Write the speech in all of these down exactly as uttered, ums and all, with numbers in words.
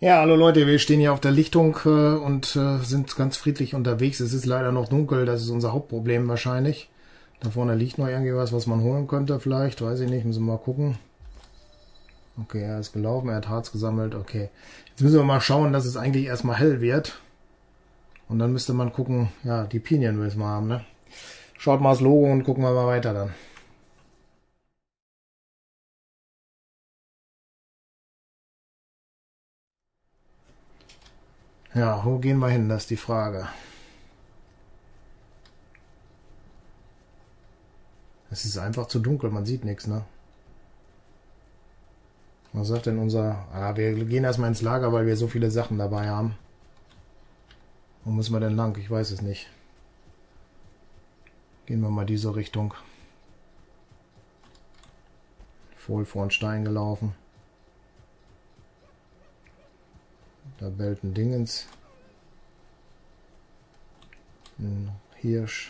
Ja, hallo Leute, wir stehen hier auf der Lichtung äh, und äh, sind ganz friedlich unterwegs. Es ist leider noch dunkel, das ist unser Hauptproblem wahrscheinlich. Da vorne liegt noch irgendwie was, was man holen könnte vielleicht, weiß ich nicht, müssen wir mal gucken. Okay, er ist gelaufen, er hat Harz gesammelt, okay. Jetzt müssen wir mal schauen, dass es eigentlich erstmal hell wird. Und dann müsste man gucken, ja, die Pinien müssen wir haben, ne? Schaut mal das Logo und gucken wir mal weiter dann. Ja, wo gehen wir hin, das ist die Frage. Es ist einfach zu dunkel, man sieht nichts, ne? Was sagt denn unser... Ah, wir gehen erstmal ins Lager, weil wir so viele Sachen dabei haben. Wo müssen wir denn lang? Ich weiß es nicht. Gehen wir mal diese Richtung. Voll vor den Stein gelaufen. Da bellt ein Dingens. Ein Hirsch.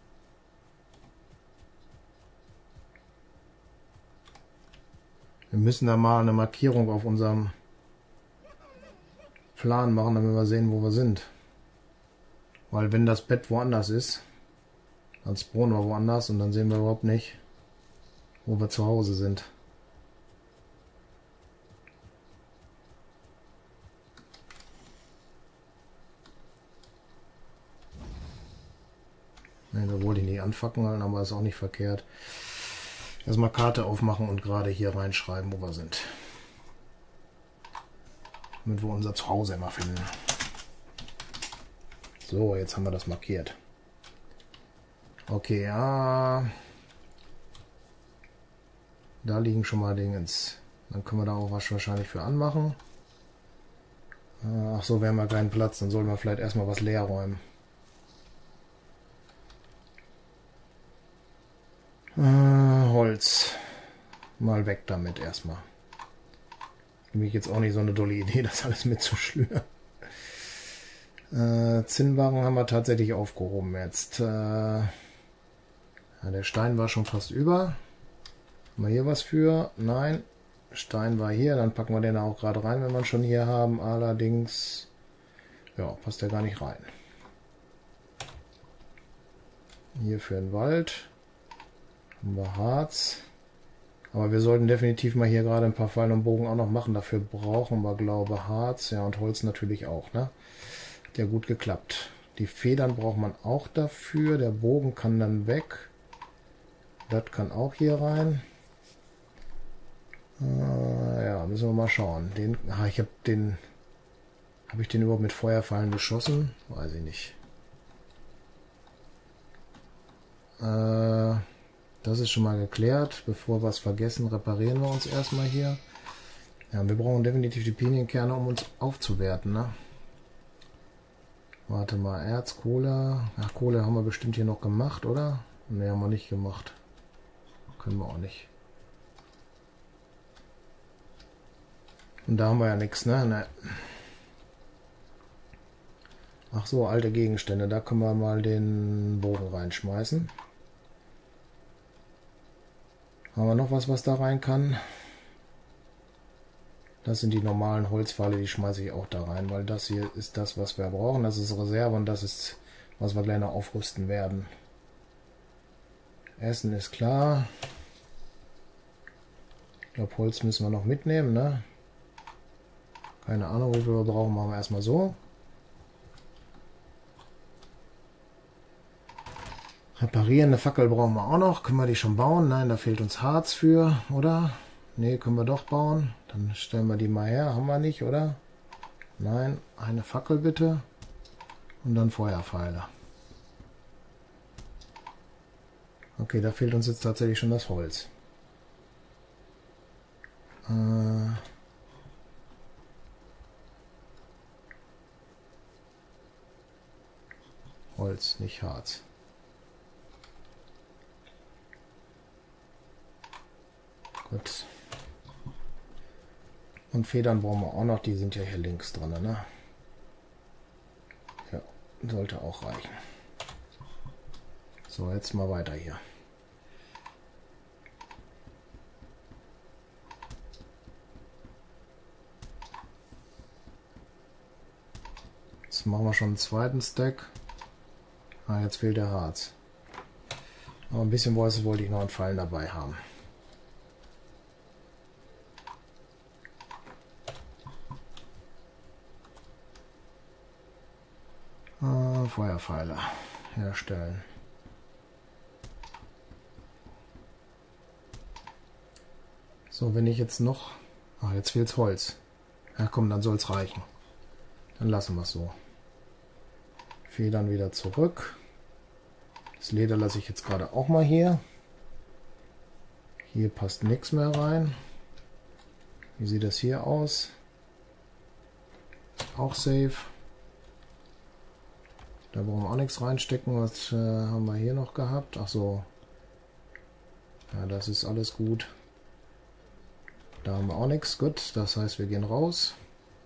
Wir müssen da mal eine Markierung auf unserem Plan machen, damit wir sehen, wo wir sind. Weil wenn das Bett woanders ist, dann spawnen wir woanders und dann sehen wir überhaupt nicht, wo wir zu Hause sind. Ne, da wollte ich nicht anfackeln, aber ist auch nicht verkehrt. Erstmal Karte aufmachen und gerade hier reinschreiben, wo wir sind. Damit wir unser Zuhause immer finden. So, jetzt haben wir das markiert. Okay, ja. Da liegen schon mal Dingens. Dann können wir da auch was wahrscheinlich für anmachen. Ach so, wir haben ja keinen Platz, dann sollten wir vielleicht erstmal was leer räumen. Äh, Holz. Mal weg damit erstmal. Für mich jetzt auch nicht so eine dolle Idee, das alles mitzuschlüren. Äh, Zinnbarren haben wir tatsächlich aufgehoben jetzt. Äh, ja, der Stein war schon fast über. Haben wir hier was für? Nein. Stein war hier, dann packen wir den auch gerade rein, wenn wir ihn schon hier haben. Allerdings, ja, passt der gar nicht rein. Hier für den Wald. Haben wir Harz. Aber wir sollten definitiv mal hier gerade ein paar Pfeile und Bogen auch noch machen. Dafür brauchen wir, glaube ich, Harz. Ja, und Holz natürlich auch, ne? Hat ja gut geklappt. Die Federn braucht man auch dafür. Der Bogen kann dann weg. Das kann auch hier rein. Äh, ja, müssen wir mal schauen. Den, ah, ich habe den... Habe ich den überhaupt mit Feuerpfeilen geschossen? Weiß ich nicht. Äh... Das ist schon mal geklärt. Bevor wir es vergessen, reparieren wir uns erstmal hier. Ja, wir brauchen definitiv die Pinienkerne, um uns aufzuwerten, ne? Warte mal, Erz, Kohle. Ach, Kohle haben wir bestimmt hier noch gemacht, oder? Ne, haben wir nicht gemacht. Können wir auch nicht. Und da haben wir ja nichts, ne? Ne. Ach so, alte Gegenstände. Da können wir mal den Bogen reinschmeißen. Haben wir noch was, was da rein kann? Das sind die normalen Holzpfeile, die schmeiße ich auch da rein, weil das hier ist das, was wir brauchen. Das ist Reserve und das ist, was wir gleich noch aufrüsten werden. Essen ist klar. Ich glaube, Holz müssen wir noch mitnehmen, ne? Keine Ahnung, wie viel wir brauchen, machen wir erstmal so. Reparieren, eine Fackel brauchen wir auch noch. Können wir die schon bauen? Nein, da fehlt uns Harz für, oder? Ne, können wir doch bauen. Dann stellen wir die mal her. Haben wir nicht, oder? Nein, eine Fackel bitte. Und dann Feuerpfeile. Okay, da fehlt uns jetzt tatsächlich schon das Holz. Äh Holz, nicht Harz. Gut. Und Federn brauchen wir auch noch, die sind ja hier links dran, ne? Ja, sollte auch reichen. So, jetzt mal weiter hier. Jetzt machen wir schon einen zweiten Stack. Ah, jetzt fehlt der Harz. Aber ein bisschen Voices wollte ich noch einen Fallen dabei haben. Ah, Feuerpfeile herstellen. So, wenn ich jetzt noch... Ach, jetzt fehlt's Holz. Ja komm, dann soll es reichen. Dann lassen wir es so. Federn wieder zurück. Das Leder lasse ich jetzt gerade auch mal hier. Hier passt nichts mehr rein. Wie sieht das hier aus? Auch safe. Da brauchen wir auch nichts reinstecken. Was äh, haben wir hier noch gehabt? Ach so. Ja, das ist alles gut. Da haben wir auch nichts. Gut, das heißt, wir gehen raus.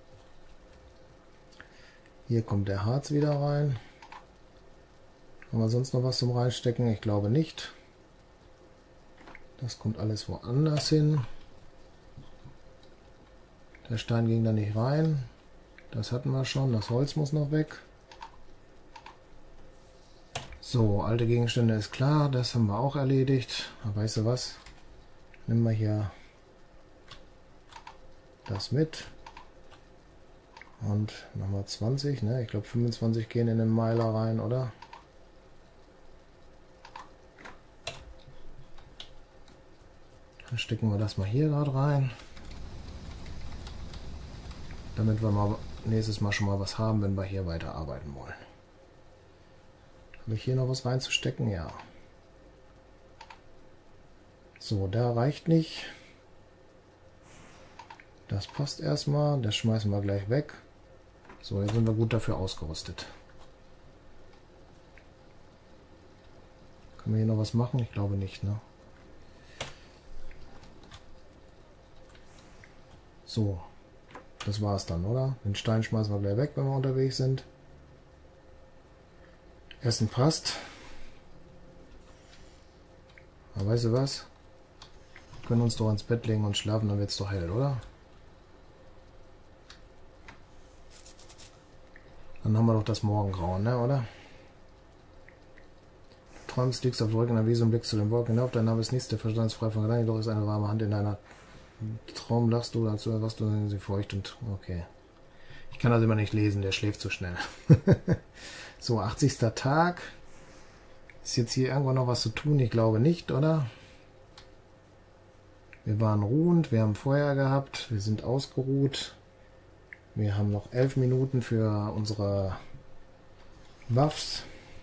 Hier kommt der Harz wieder rein. Haben wir sonst noch was zum Reinstecken? Ich glaube nicht. Das kommt alles woanders hin. Der Stein ging da nicht rein. Das hatten wir schon. Das Holz muss noch weg. So, alte Gegenstände ist klar. Das haben wir auch erledigt. Aber weißt du was? Nehmen wir hier das mit. Und nochmal zwanzig. Ne? Ich glaube fünfundzwanzig gehen in den Meiler rein, oder? Dann stecken wir das mal hier gerade rein. Damit wir mal nächstes Mal schon mal was haben, wenn wir hier weiterarbeiten wollen. Habe ich hier noch was reinzustecken? Ja. So, der reicht nicht. Das passt erstmal. Das schmeißen wir gleich weg. So, jetzt sind wir gut dafür ausgerüstet. Können wir hier noch was machen? Ich glaube nicht, ne? So, das war's dann, oder? Den Stein schmeißen wir gleich weg, wenn wir unterwegs sind. Essen passt. Aber weißt du was? Wir können uns doch ins Bett legen und schlafen, dann wird's doch hell, oder? Dann haben wir doch das Morgengrauen, ne, oder? Du träumst, liegst auf Wolken, in der Wiese und blickst zu den Wolken hinauf. Dein Name ist nichts, der Verstand ist frei von Gedanken, doch ist eine warme Hand in deiner Traum. Lachst du, dazu erwachst du, sie feucht und... Okay. Ich kann das immer nicht lesen, der schläft so schnell. So, achtzigster Tag. Ist jetzt hier irgendwo noch was zu tun? Ich glaube nicht, oder? Wir waren ruhend, wir haben Feuer gehabt, wir sind ausgeruht. Wir haben noch elf Minuten für unsere Waffs.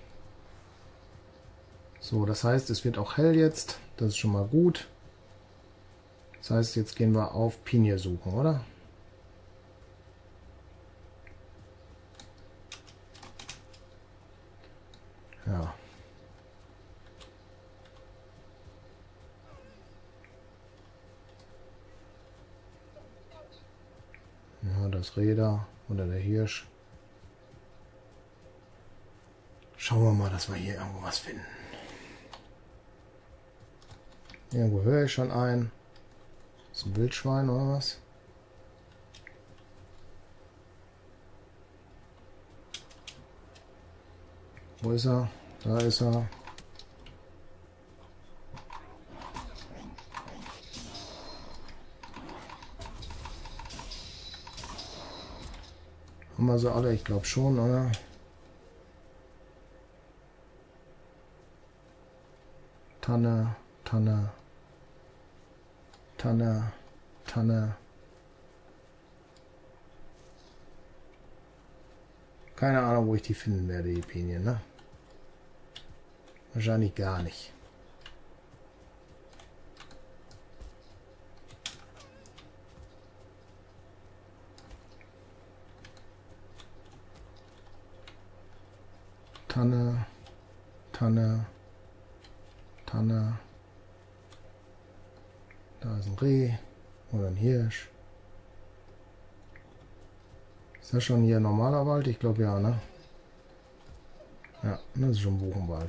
So, das heißt, es wird auch hell jetzt. Das ist schon mal gut. Das heißt, jetzt gehen wir auf Pinie suchen, oder? Ja. Ja, das Räder oder der Hirsch. Schauen wir mal, dass wir hier irgendwo was finden. Irgendwo höre ich schon ein. Das ist ein Wildschwein oder was? Wo ist er? Da ist er. Haben wir sie alle? Ich glaube schon, oder? Tanne, Tanne, Tanne, Tanne. Keine Ahnung, wo ich die finden werde, die Pinien, ne? Wahrscheinlich gar nicht. Tanne, Tanne, Tanne. Da ist ein Reh oder ein Hirsch. Ist das schon hier normaler Wald? Ich glaube ja, ne? Ja, das ist schon Buchenwald.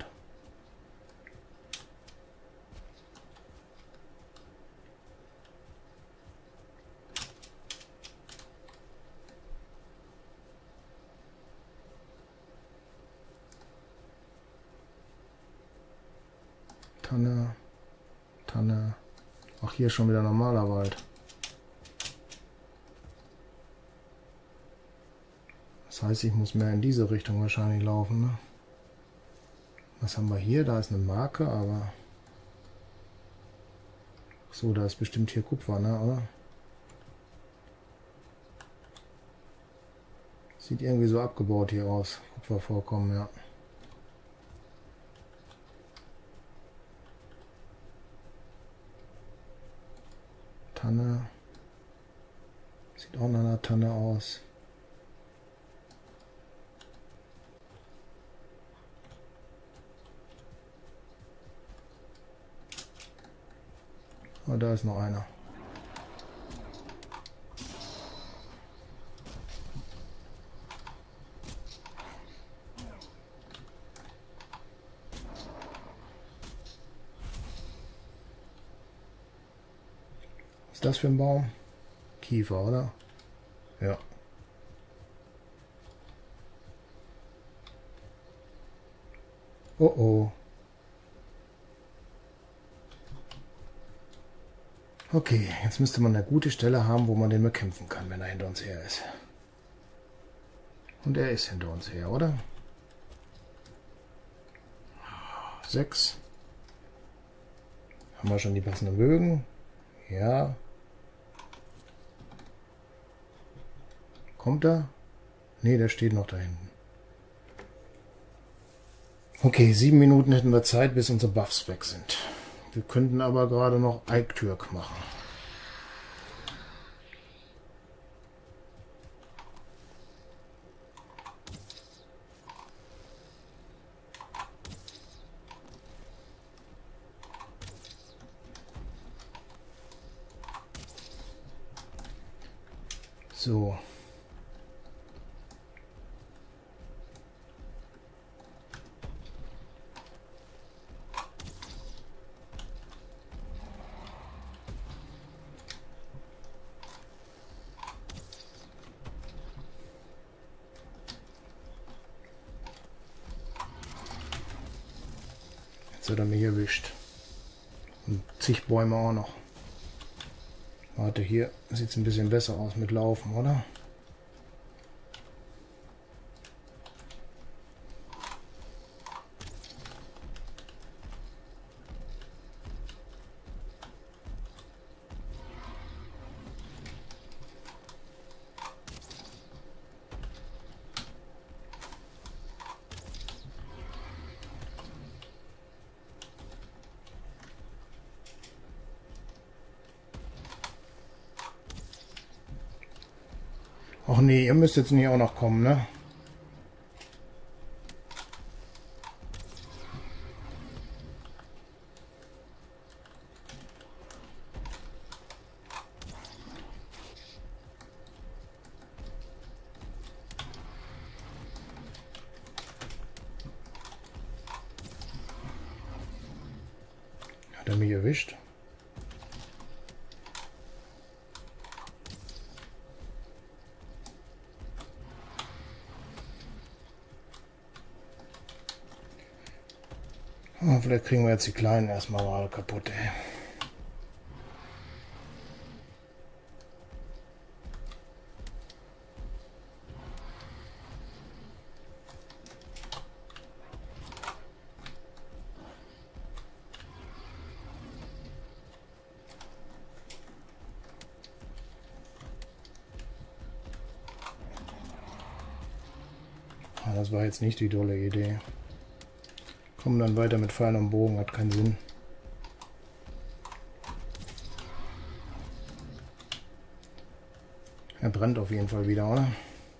Tanne, Tanne. Ach, hier schon wieder normaler Wald. Das heißt, ich muss mehr in diese Richtung wahrscheinlich laufen, ne? Was haben wir hier? Da ist eine Marke, aber... Ach so, da ist bestimmt hier Kupfer, ne, oder? Sieht irgendwie so abgebaut hier aus. Kupfervorkommen, ja. Tanne. Sieht auch nach einer Tanne aus. Oh, da ist noch einer. Was ist das für ein Baum? Kiefer, oder? Ja. Oh oh. Okay, jetzt müsste man eine gute Stelle haben, wo man den bekämpfen kann, wenn er hinter uns her ist. Und er ist hinter uns her, oder? Sechs. Haben wir schon die passenden Bögen? Ja. Kommt er? Ne, der steht noch da hinten. Okay, sieben Minuten hätten wir Zeit, bis unsere Buffs weg sind. Wir könnten aber gerade noch Eiktürk machen. So. Jetzt hat er mich erwischt. Und zig Bäume auch noch. Warte, hier sieht es ein bisschen besser aus mit Laufen, oder? Ach nee, ihr müsst jetzt nicht auch noch kommen, ne? Hat er mich erwischt? Oh, vielleicht kriegen wir jetzt die Kleinen erstmal mal kaputt, ey. Ah, das war jetzt nicht die dolle Idee. Kommen dann weiter mit Pfeil und Bogen, hat keinen Sinn. Er brennt auf jeden Fall wieder, oder?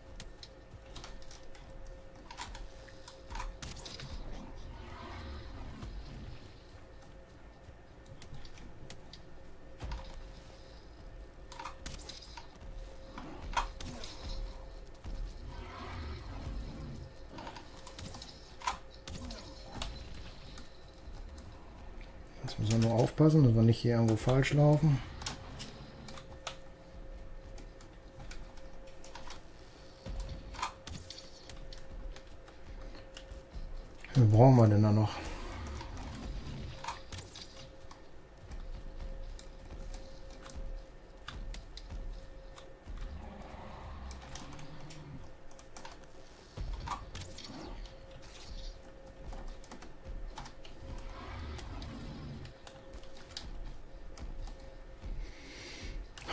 Jetzt müssen wir nur aufpassen, dass wir nicht hier irgendwo falsch laufen. Wie brauchen wir denn da noch?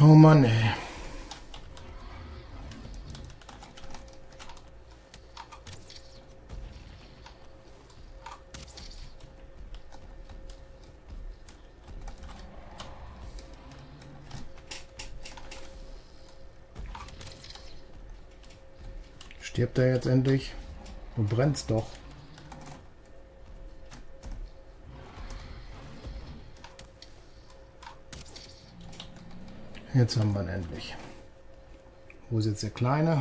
Oh Mann, ey. Stirbt er jetzt endlich? Du brennst doch. Jetzt haben wir ihn endlich. Wo ist jetzt der Kleine?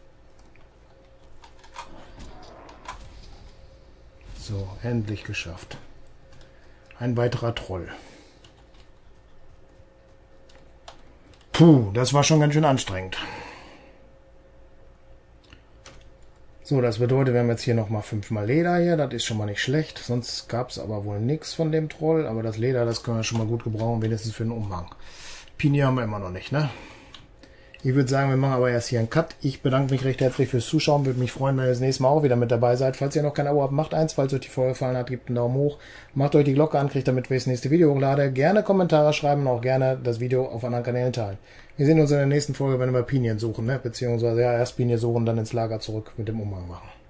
So, endlich geschafft. Ein weiterer Troll. Puh, das war schon ganz schön anstrengend. So, das bedeutet, wir haben jetzt hier nochmal fünfmal Leder hier. Das ist schon mal nicht schlecht. Sonst gab es aber wohl nichts von dem Troll. Aber das Leder, das können wir schon mal gut gebrauchen, wenigstens für den Umhang. Pinie haben wir immer noch nicht, ne? Ich würde sagen, wir machen aber erst hier einen Cut. Ich bedanke mich recht herzlich fürs Zuschauen. Würde mich freuen, wenn ihr das nächste Mal auch wieder mit dabei seid. Falls ihr noch kein Abo habt, macht eins. Falls euch die Folge gefallen hat, gebt einen Daumen hoch. Macht euch die Glocke an, kriegt damit, wenn ich das nächste Video hochlade. Gerne Kommentare schreiben und auch gerne das Video auf anderen Kanälen teilen. Wir sehen uns in der nächsten Folge, wenn wir Pinien suchen, ne? Beziehungsweise ja, erst Pinie suchen, dann ins Lager zurück mit dem Umhang machen.